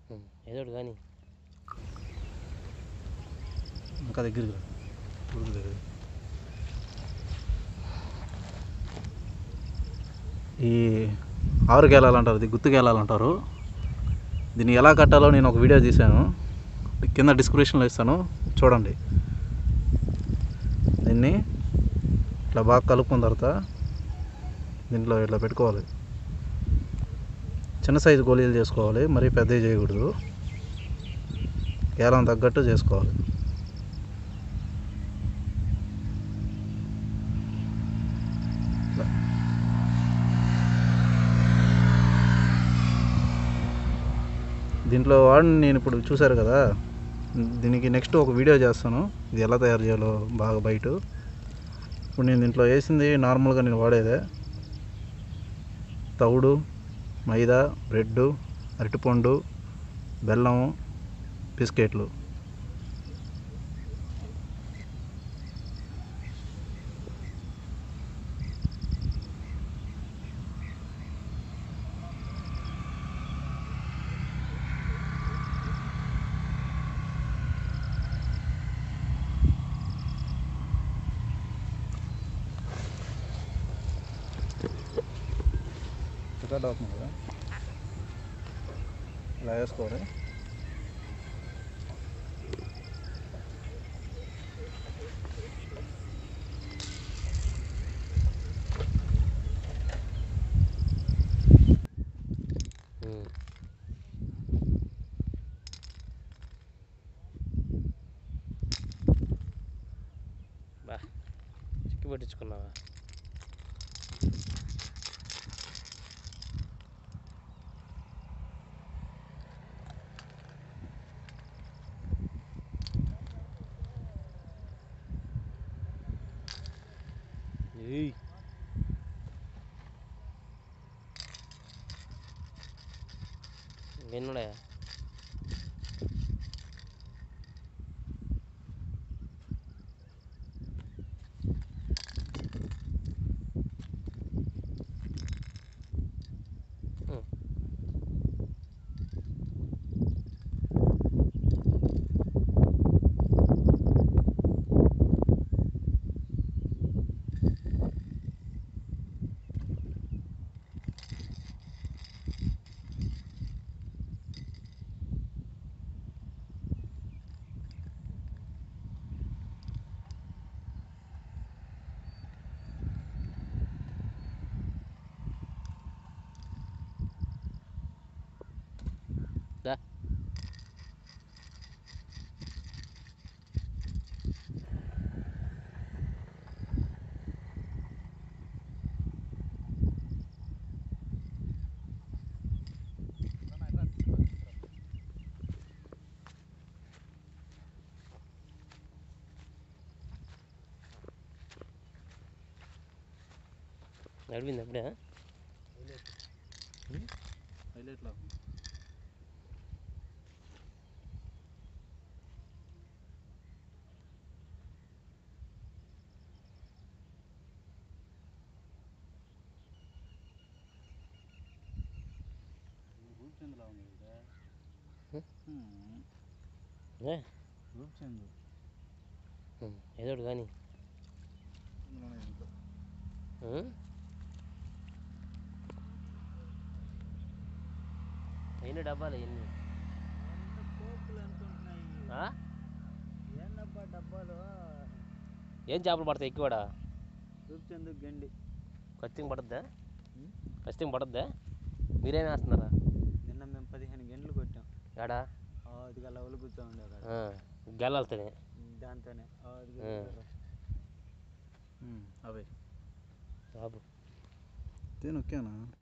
ఏదో ఒకటి కానీ ఇంకా దగ్గరికి ఈ ఆరు గేలాలంటారు, ఇది గుత్తు గేలాలంటారు. దీన్ని ఎలా కట్టాలో నేను ఒక వీడియో తీశాను, కింద డిస్క్రిప్షన్లో ఇస్తాను, చూడండి. దీన్ని ఇట్లా బాగా కలుపుకున్న తర్వాత దీంట్లో ఇట్లా పెట్టుకోవాలి. చిన్న సైజు గోళీలు చేసుకోవాలి, మరీ పెద్దవి చేయకూడదు. గేలం తగ్గట్టు చేసుకోవాలి. దీంట్లో వాడిని నేను ఇప్పుడు చూశారు కదా, దీనికి నెక్స్ట్ ఒక వీడియో చేస్తాను, ఇది ఎలా తయారు చేయాలో బాగా బయట. ఇప్పుడు నేను దీంట్లో వేసింది నార్మల్గా నేను వాడేదే తవుడు, మైదా, బ్రెడ్, అరటిపండు, బెల్లం, బిస్కెట్లు. రికార్డ్ అవుతుంది కదా, ఇలా వేసుకోవాలి. బా చిక్కి పట్టించుకున్నావా? వెన్నుడే దా నడిపింది అప్పుడే హైలైట్లో రూప్చంద్లా ఉంది కదా, రూప్చంద్ ఏదో ఒకటి కానీ ఇంట్లో ఎన్ని డబ్బాలు ఎన్ని కోపులు అనుకుంటున్నాయి. ఏందబ్బా డబ్బాలు? ఏం చేపలు పడతాయి ఎక్కువ? రూప్చంద్ గండి ఖచ్చితంగా పడద్దా? ఖచ్చితంగా పడద్దా? మీరేం వేస్తున్నారా? నిన్న మేము 15 గంటలు కొట్టాం. ఏడా? అది లెవెల్ కూర్చో ఉండే గెలాలతోనే దాంతోనే అవే బాబు నొక్కానా.